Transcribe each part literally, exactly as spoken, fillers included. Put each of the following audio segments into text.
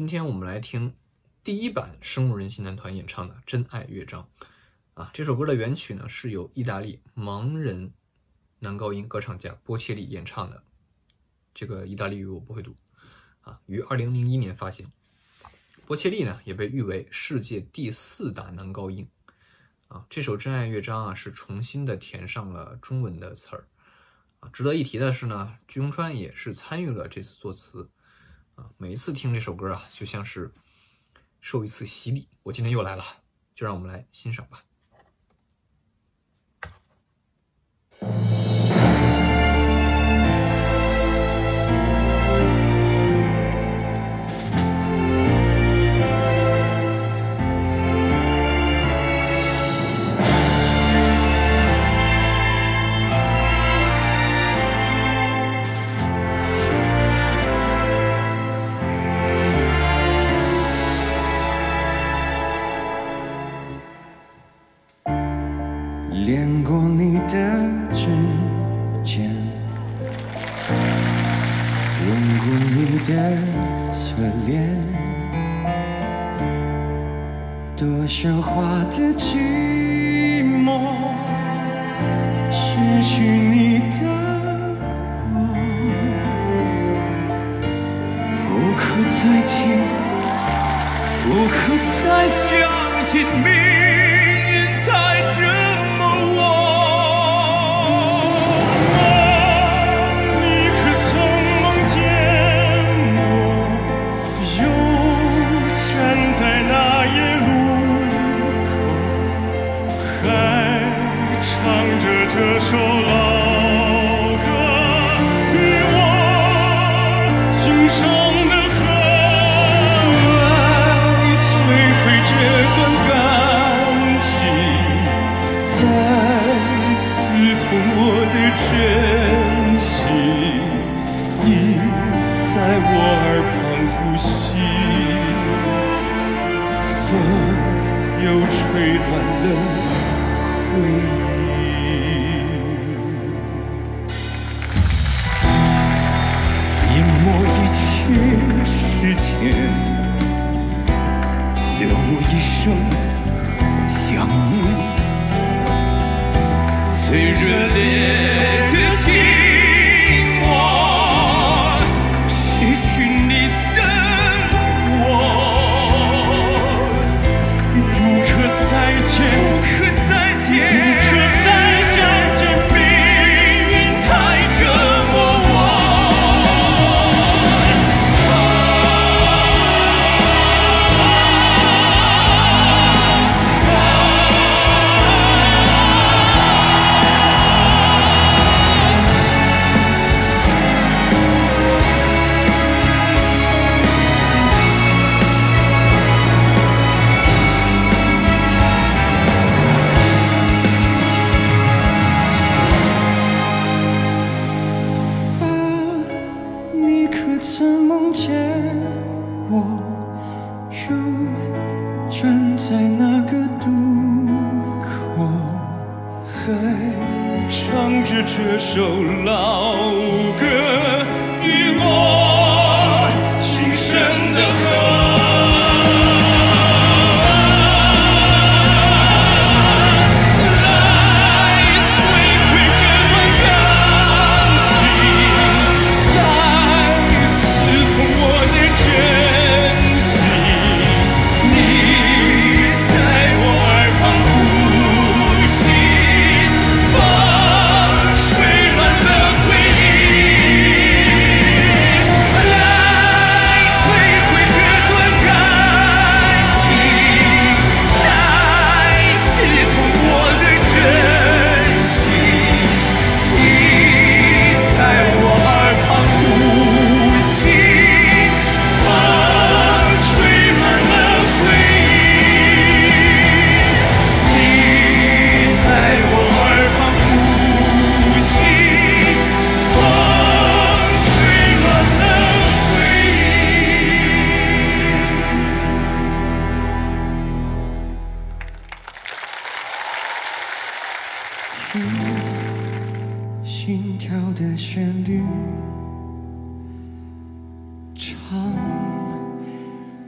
今天我们来听第一版声路人心男团演唱的《真爱乐章》啊，这首歌的原曲呢是由意大利盲人男高音歌唱家波切利演唱的，这个意大利语我不会读啊，于二零零一年发行。波切利呢也被誉为世界第四大男高音啊。这首《真爱乐章》啊是重新的填上了中文的词儿啊。值得一提的是呢，鞠红川也是参与了这次作词啊。每一次听这首歌啊，就像是受一次洗礼。我今天又来了，就让我们来欣赏吧。 恋过你的指尖，吻过你的侧脸，多喧哗的寂寞，失去你的我，不可再见，不可再相见，命运太折这首老歌，与我今生的恨，爱摧毁这段感情，再刺痛我的真心。你在我耳旁呼吸，风又吹乱了回忆。时间留我一生想念，最热烈的寂寞，失去你的我，不可再见，不可再见，不可再相见，命运太折磨我。站在那个渡口，还唱着这首老歌，与我今生的恨。心跳的旋律，唱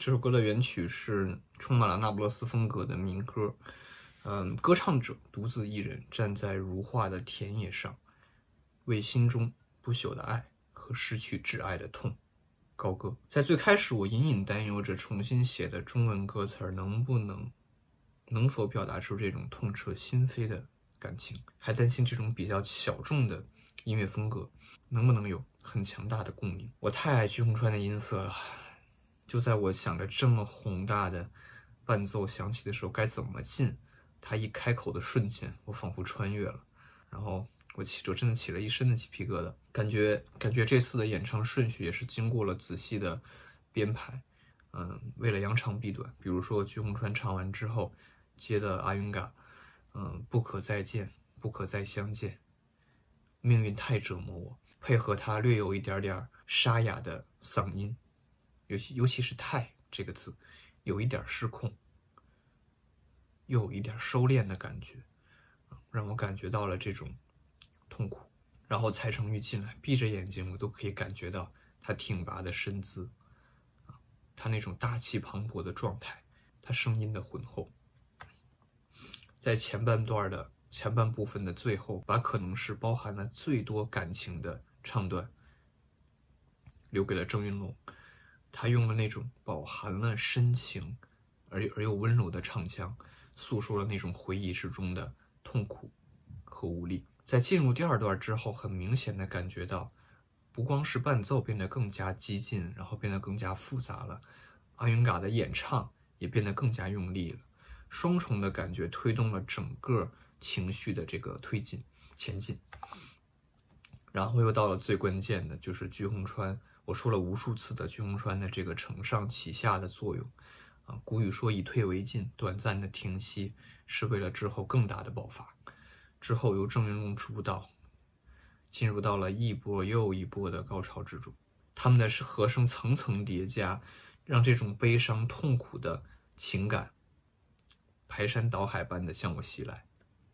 这首歌的原曲是充满了那不勒斯风格的民歌，嗯，歌唱者独自一人站在如画的田野上，为心中不朽的爱和失去挚爱的痛高歌。在最开始，我隐隐担忧着重新写的中文歌词能不能能否表达出这种痛彻心扉的感情，还担心这种比较小众的音乐风格能不能有很强大的共鸣。我太爱鞠红川的音色了，就在我想着这么宏大的伴奏响起的时候该怎么进，他一开口的瞬间，我仿佛穿越了，然后我起我真的起了一身的鸡皮疙瘩，感觉感觉这次的演唱顺序也是经过了仔细的编排，嗯，为了扬长避短，比如说鞠红川唱完之后接的阿云嘎，嗯，不可再见，不可再相见，命运太折磨我，配合他略有一点点沙哑的嗓音，尤其尤其是太这个字，有一点失控，又有一点收敛的感觉，让我感觉到了这种痛苦。然后蔡成玉进来，闭着眼睛我都可以感觉到他挺拔的身姿，他那种大气磅礴的状态，他声音的浑厚。在前半段的前半部分的最后，把可能是包含了最多感情的唱段留给了郑云龙，他用了那种饱含了深情而而又温柔的唱腔，诉说了那种回忆之中的痛苦和无力。在进入第二段之后，很明显的感觉到，不光是伴奏变得更加激进，然后变得更加复杂了，阿云嘎的演唱也变得更加用力了，双重的感觉推动了整个情绪的这个推进前进。然后又到了最关键的，就是鞠红川，我说了无数次的鞠红川的这个承上启下的作用啊，古语说以退为进，短暂的停息是为了之后更大的爆发。之后由郑云龙出道，进入到了一波又一波的高潮之中，他们的和声层层叠加，让这种悲伤痛苦的情感排山倒海般的向我袭来。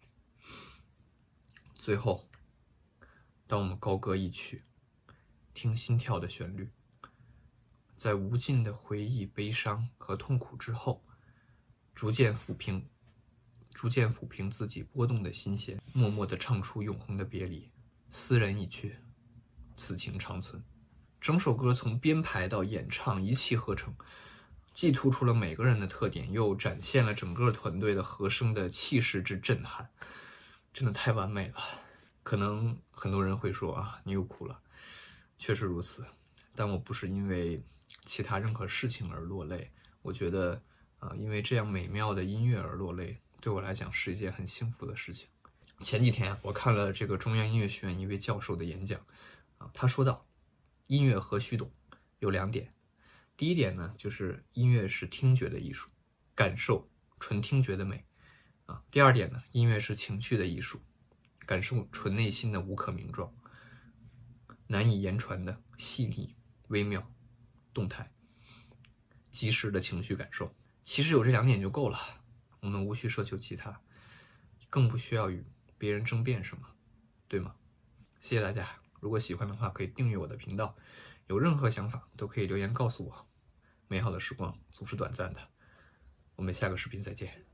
最后当我们高歌一曲，听心跳的旋律，在无尽的回忆、悲伤和痛苦之后，逐渐抚平逐渐抚平自己波动的心弦，默默地唱出永恒的别离。斯人已去，此情长存。整首歌从编排到演唱一气呵成，既突出了每个人的特点，又展现了整个团队的和声的气势之震撼，真的太完美了。可能很多人会说啊，你又哭了，确实如此，但我不是因为其他任何事情而落泪，我觉得啊、呃，因为这样美妙的音乐而落泪，对我来讲是一件很幸福的事情。前几天我看了这个中央音乐学院一位教授的演讲啊，他说到音乐何须懂有两点，第一点呢，就是音乐是听觉的艺术，感受纯听觉的美啊。第二点呢，音乐是情绪的艺术，感受纯内心的无可名状，难以言传的细腻、微妙、动态、及时的情绪感受。其实有这两点就够了，我们无需奢求其他，更不需要与别人争辩什么，对吗？谢谢大家，如果喜欢的话可以订阅我的频道，有任何想法都可以留言告诉我。美好的时光总是短暂的，我们下个视频再见。